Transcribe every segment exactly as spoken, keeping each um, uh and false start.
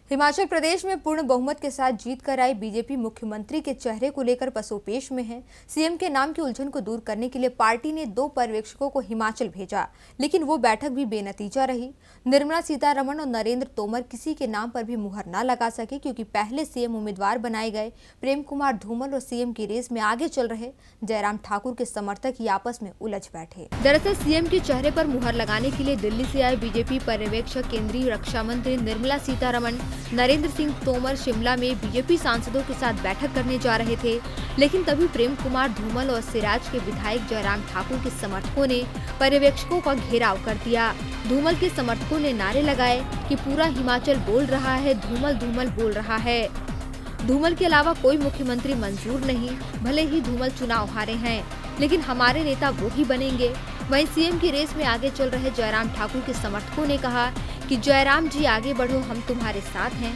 हिमाचल प्रदेश में पूर्ण बहुमत के साथ जीत कर आई बीजेपी मुख्यमंत्री के चेहरे को लेकर पसोपेश में है। सीएम के नाम की उलझन को दूर करने के लिए पार्टी ने दो पर्यवेक्षकों को हिमाचल भेजा, लेकिन वो बैठक भी बेनतीजा रही। निर्मला सीतारमण और नरेंद्र तोमर किसी के नाम पर भी मुहर न लगा सके, क्योंकि पहले सीएम उम्मीदवार बनाए गए प्रेम कुमार धूमल और सीएम की रेस में आगे चल रहे जयराम ठाकुर के समर्थक ही आपस में उलझ बैठे। दरअसल सीएम के चेहरे पर मुहर लगाने के लिए दिल्ली से आए बीजेपी पर्यवेक्षक केंद्रीय रक्षा मंत्री निर्मला सीतारमण, नरेंद्र सिंह तोमर शिमला में बीजेपी सांसदों के साथ बैठक करने जा रहे थे, लेकिन तभी प्रेम कुमार धूमल और सिराज के विधायक जयराम ठाकुर के समर्थकों ने पर्यवेक्षकों का घेराव कर दिया। धूमल के समर्थकों ने नारे लगाए कि पूरा हिमाचल बोल रहा है, धूमल धूमल बोल रहा है। धूमल के अलावा कोई मुख्यमंत्री मंजूर नहीं, भले ही धूमल चुनाव हारे हैं, लेकिन हमारे नेता वो ही बनेंगे। वहीं सीएम की रेस में आगे चल रहे जयराम ठाकुर के समर्थकों ने कहा कि जयराम जी आगे बढ़ो, हम तुम्हारे साथ हैं।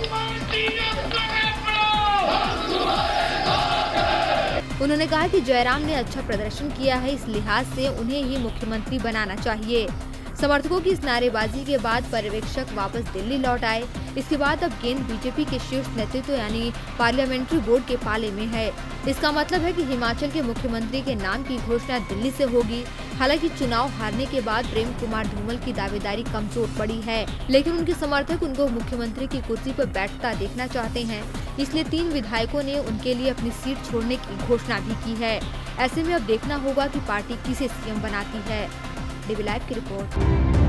उन्होंने कहा कि जयराम ने अच्छा प्रदर्शन किया है, इस लिहाज से उन्हें ही मुख्यमंत्री बनाना चाहिए। समर्थकों की इस नारेबाजी के बाद पर्यवेक्षक वापस दिल्ली लौट आए। इसके बाद अब गेंद बीजेपी के शीर्ष नेतृत्व यानी पार्लियामेंट्री बोर्ड के पाले में है। इसका मतलब है कि हिमाचल के मुख्यमंत्री के नाम की घोषणा दिल्ली से होगी। हालांकि चुनाव हारने के बाद प्रेम कुमार धूमल की दावेदारी कमजोर पड़ी है, लेकिन उनके समर्थक उनको मुख्यमंत्री की कुर्सी पर बैठता देखना चाहते हैं। इसलिए तीन विधायकों ने उनके लिए अपनी सीट छोड़ने की घोषणा भी की है। ऐसे में अब देखना होगा कि पार्टी किसे सीएम बनाती है। डीवी लाइव की रिपोर्ट।